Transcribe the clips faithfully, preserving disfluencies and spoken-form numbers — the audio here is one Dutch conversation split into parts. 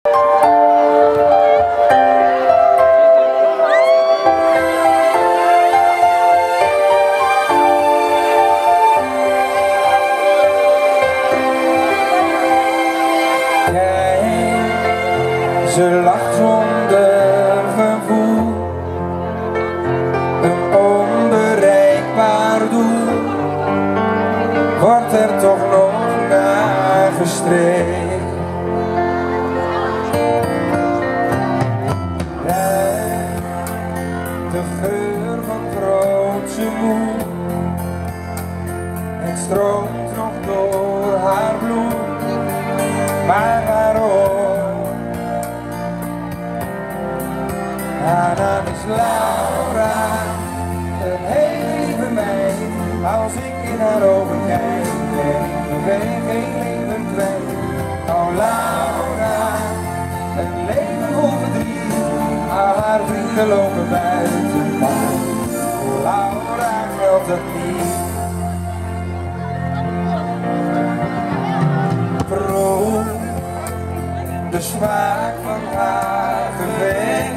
Ze lacht zonder gevoel, een onbereikbaar doel, wordt er toch nog naar gestreefd. Ruik de geur van grootse moe, het stroomt nog door haar bloed, maar waarom? Haar naam is Laura, een hele lieve meid. Als ik in haar ogen kijk, ben ik de weg geen leven kwijt. Oh Laura, een leven vol verdriet, al haar vrienden lopen buiten, maar voor Laura geldt het niet. Proef de smaak van haar gevecht.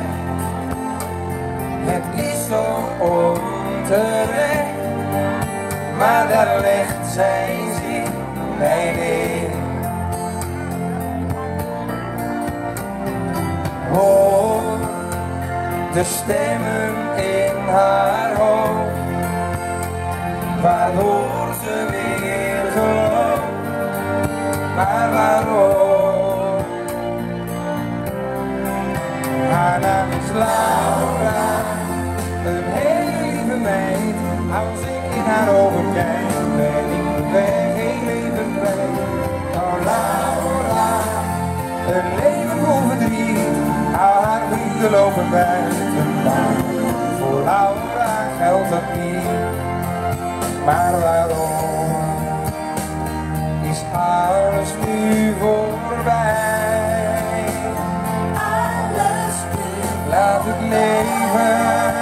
Het is zo onterecht, maar daar legt zij zich bij neer. Hoor de stemmen in haar hoofd, waardoor ze weer gelooft, maar waarom? Haar naam is Laura, een hele lieve meid. Als ik in haar ogen kijk, ben ik de weg geen leven kwijt. Oh Laura, een leven vol verdriet, al haar vrienden lopen buiten, maar voor Laura geldt dat niet. Maar waarom is alles nu voorbij? Alles nu, laat het leven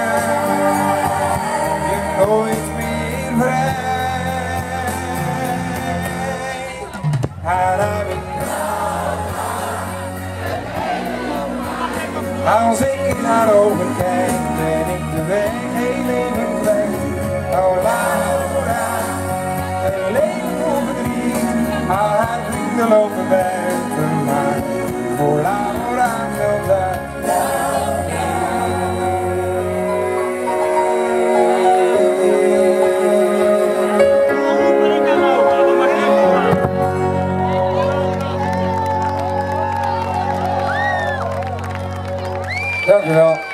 je nooit meer vrij. Haar naam is Laura. Als ik in haar ogen kijk, ben ik de weg heel leven kwijt. Oh Laura, een leven vol verdriet, al haar vrienden lopen buiten, maar voor Laura geldt dat. Dank u wel.